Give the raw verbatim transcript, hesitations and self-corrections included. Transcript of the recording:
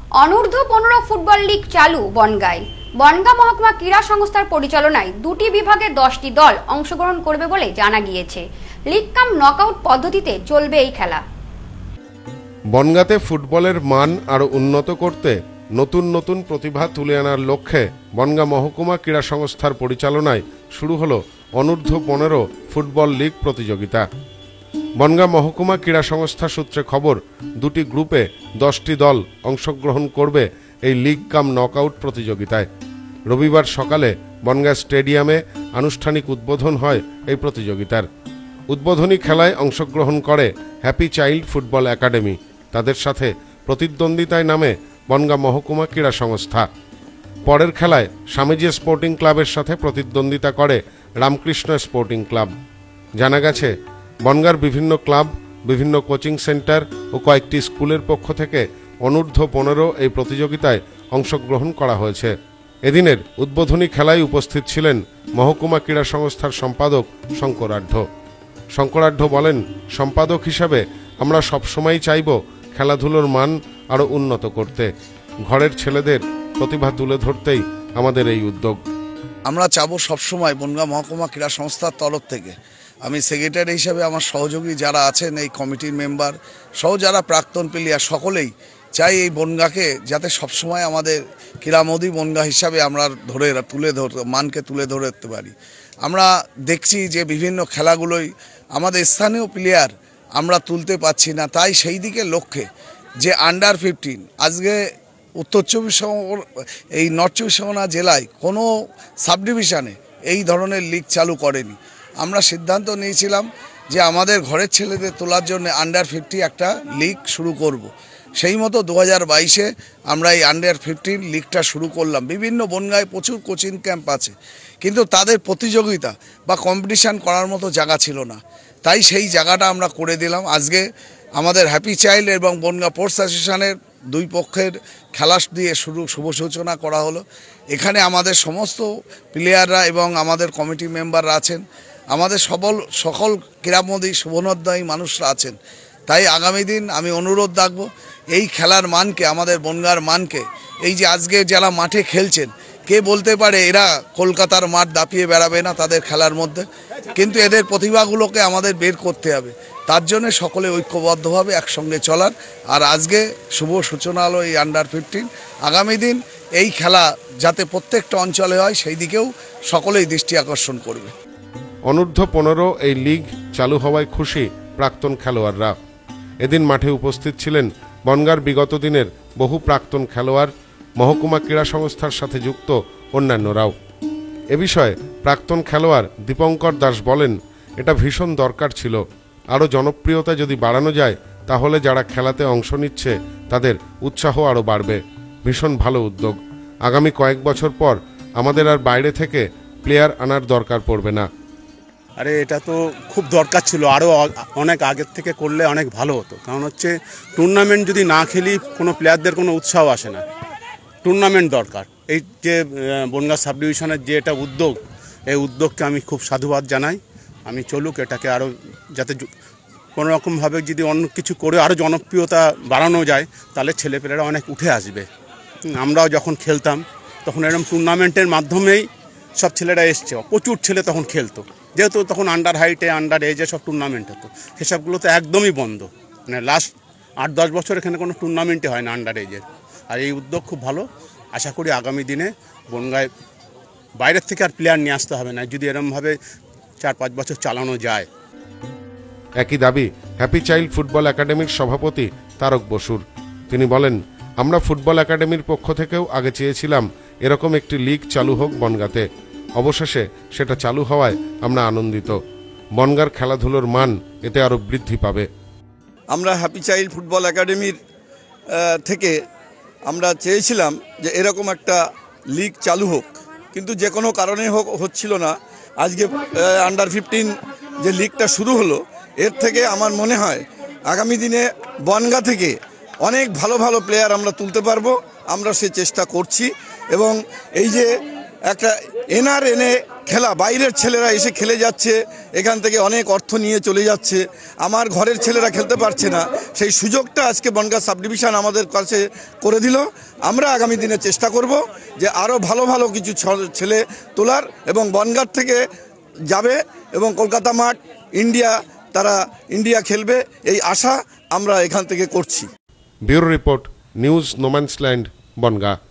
অনূর্ধ্ব পনেরো football league চালু বনগাঁয়। বনগাঁ মহকুমা ক্রীড়া সংস্থার পরিচালনায় দুটি বিভাগে দশটি দল অংশগ্রহণ করবে বলে জানা গিয়েছে। লীগ কাম নকআউট পদ্ধতিতে চলবে এই খেলা। বনগাঁতে ফুটবলের মান আরো উন্নত করতে নতুন নতুন প্রতিভা তুলে আনার লক্ষ্যে বনগাঁ মহকুমা ক্রীড়া সংস্থার পরিচালনায় শুরু হলো অনূর্ধ্ব পনেরো ফুটবল লীগ প্রতিযোগিতা। বনগাঁ মহকুমা ক্রীড়া সংস্থা সূত্রে খবর, দুটি গ্রুপে দশটি দল অংশগ্রহণ করবে এই লীগ কাম নকআউট প্রতিযোগিতায়। রবিবার সকালে বনগাঁ স্টেডিয়ামে আনুষ্ঠানিক উদ্বোধন হয় এই প্রতিযোগিতার। উদ্বোধনী খেলায় অংশগ্রহণ করে হ্যাপি চাইল্ড ফুটবল একাডেমি। তাদের সাথে প্রতিদ্বন্দ্বিতায় নামে বনগাঁ মহকুমা ক্রীড়া সংস্থা। পরের খেলায় স্বামীজি স্পোর্টিং ক্লাবের সাথে প্রতিদ্বন্দ্বিতা করে রামকৃষ্ণ স্পোর্টিং ক্লাব। জানা গেছে, বনগাঁর বিভিন্ন ক্লাব, বিভিন্ন কোচিং সেন্টার ও কয়েকটি স্কুলের পক্ষ থেকে অনূর্ধ্ব পনেরো এই প্রতিযোগিতায় অংশগ্রহণ করা হয়েছে। এদিনের উদ্বোধনী খেলায় উপস্থিত ছিলেন মহকুমা ক্রীড়া সংস্থার সম্পাদক শঙ্করাঢ্য। শঙ্করাঢ্য বলেন, সম্পাদক হিসাবে আমরা সবসময় চাইব খেলাধুলোর মান আরও উন্নত করতে। ঘরের ছেলেদের প্রতিভা তুলে ধরতেই আমাদের এই উদ্যোগ। আমরা চাবো সবসময় বনগাঁ মহকুমা ক্রীড়া সংস্থার তরফ থেকে, আমি সেক্রেটারি হিসাবে আমার সহযোগী যারা আছেন, এই কমিটির মেম্বার সহ যারা প্রাক্তন প্লেয়ার, সকলেই চাই এই বনগাঁকে যাতে সবসময় আমাদের ক্রীড়ামোদী বনগাঁ হিসাবে আমরা ধরে তুলে ধর মানকে তুলে ধরতে পারি। আমরা দেখছি যে বিভিন্ন খেলাগুলোই আমাদের স্থানীয় প্লেয়ার আমরা তুলতে পারছি না, তাই সেই দিকে লক্ষ্যে যে আন্ডার ফিফটিন আজকে উত্তর চব্বিশ পরগনা এই নর্থ চব্বিশ পরগনা জেলায় কোনো সাব ডিভিশনে এই ধরনের লিগ চালু করেনি। আমরা সিদ্ধান্ত নিয়েছিলাম যে আমাদের ঘরের ছেলেদের তোলার জন্য আন্ডার ফিফটি একটা লিগ শুরু করব। সেই মতো দু হাজার বাইশে আমরা এই আন্ডার ফিফটিন লিগটা শুরু করলাম। বিভিন্ন বনগাঁয় প্রচুর কোচিং ক্যাম্প আছে, কিন্তু তাদের প্রতিযোগিতা বা কম্পিটিশান করার মতো জায়গা ছিল না, তাই সেই জায়গাটা আমরা করে দিলাম। আজকে আমাদের হ্যাপি চাইল্ড এবং বনগাঁ স্পোর্টস অ্যাসোসিয়েশনের দুই পক্ষের খেলা দিয়ে শুরু শুভ সূচনা করা হলো। এখানে আমাদের সমস্ত প্লেয়াররা এবং আমাদের কমিটি মেম্বাররা আছেন, আমাদের সবল সকল ক্রীড়ামোদী শুভনোদ্যয়ী মানুষরা আছেন। তাই আগামী দিন আমি অনুরোধ রাখবো এই খেলার মানকে, আমাদের বনগাঁর মানকে, এই যে আজকে যারা মাঠে খেলছেন, কে বলতে পারে এরা কলকাতার মাঠ দাপিয়ে বেড়াবে না তাদের খেলার মধ্যে, কিন্তু এদের প্রতিভাগুলোকে আমাদের বের করতে হবে। তার জন্য সকলে ঐক্যবদ্ধভাবে একসঙ্গে চলার। আর আজকে শুভ সূচনা হলো এই আন্ডার ফিফটিন। আগামী দিন এই খেলা যাতে প্রত্যেকটা অঞ্চলে হয় সেই দিকেও সকলেই দৃষ্টি আকর্ষণ করবে। অনূর্ধ্ব পনেরো এই লিগ চালু হওয়ায় খুশি প্রাক্তন খেলোয়াড়রা। এদিন মাঠে উপস্থিত ছিলেন বনগাঁর বিগত দিনের বহু প্রাক্তন খেলোয়াড়, মহকুমা ক্রীড়া সংস্থার সাথে যুক্ত অন্যান্যরাও। এ বিষয়ে প্রাক্তন খেলোয়াড় দীপঙ্কর দাস বলেন, এটা ভীষণ দরকার ছিল। আরও জনপ্রিয়তা যদি বাড়ানো যায় তাহলে যারা খেলাতে অংশ নিচ্ছে তাদের উৎসাহ আরও বাড়বে। ভীষণ ভালো উদ্যোগ। আগামী কয়েক বছর পর আমাদের আর বাইরে থেকে প্লেয়ার আনার দরকার পড়বে না। আরে এটা তো খুব দরকার ছিল, আরও অনেক আগের থেকে করলে অনেক ভালো হতো। কারণ হচ্ছে টুর্নামেন্ট যদি না খেলি কোনো প্লেয়ারদের কোনো উৎসাহ আসে না। টুর্নামেন্ট দরকার। এই যে বনগাঁ সাব ডিভিশনের যে এটা উদ্যোগ, এই উদ্যোগকে আমি খুব সাধুবাদ জানাই। আমি চলুক, এটাকে আরও যাতে কোনো রকমভাবে যদি অন্য কিছু করে আরও জনপ্রিয়তা বাড়ানো যায় তাহলে ছেলেপেলেরা অনেক উঠে আসবে। আমরাও যখন খেলতাম তখন এরকম টুর্নামেন্টের মাধ্যমেই সব ছেলেরা এসছে, প্রচুর ছেলে তখন খেলতো, যেহেতু তখন আন্ডার হাইটে আন্ডার এজে সব টুর্নামেন্ট হতো। সেসবগুলো তো একদমই বন্ধ, মানে লাস্ট আট দশ বছর এখানে কোনো টুর্নামেন্টই হয় না আন্ডার এজের। আর এই উদ্যোগ খুব ভালো। আশা করি আগামী দিনে বনগাঁয় বাইরের থেকে আর প্লেয়ার নিয়ে আসতে হবে না, যদি এরমভাবে চার পাঁচ বছর চালানো যায়। একই দাবি হ্যাপি চাইল্ড ফুটবল একাডেমির সভাপতি তারক বসুর। তিনি বলেন, আমরা ফুটবল একাডেমির পক্ষ থেকেও আগে চেয়েছিলাম এরকম একটি লিগ চালু হোক বনগাঁতে। অবশেষে সেটা চালু হওয়ায় আমরা আনন্দিত। বনগাঁর খেলাধুলোর মান এতে আরও বৃদ্ধি পাবে। আমরা হ্যাপি চাইল্ড ফুটবল একাডেমির থেকে আমরা চেয়েছিলাম যে এরকম একটা লিগ চালু হোক, কিন্তু যে কোনো কারণে হোক হচ্ছিল না। আজকে আন্ডার ফিফটিন যে লিগটা শুরু হলো, এর থেকে আমার মনে হয় আগামী দিনে বনগাঁ থেকে অনেক ভালো ভালো প্লেয়ার আমরা তুলতে পারবো। আমরা সে চেষ্টা করছি এবং এই যে একটা এনআর এনে খেলা, বাইরের ছেলেরা এসে খেলে যাচ্ছে, এখান থেকে অনেক অর্থ নিয়ে চলে যাচ্ছে, আমার ঘরের ছেলেরা খেলতে পারছে না। সেই সুযোগটা আজকে বনগাঁ সাব ডিভিশন আমাদের কাছে করে দিল। আমরা আগামী দিনে চেষ্টা করব যে আরও ভালো ভালো কিছু ছেলে তোলার, এবং বনগাঁ থেকে যাবে এবং কলকাতা মাঠ ইন্ডিয়া, তারা ইন্ডিয়া খেলবে, এই আশা আমরা এখান থেকে করছি। Bureau report, news no man's land, Bongaon.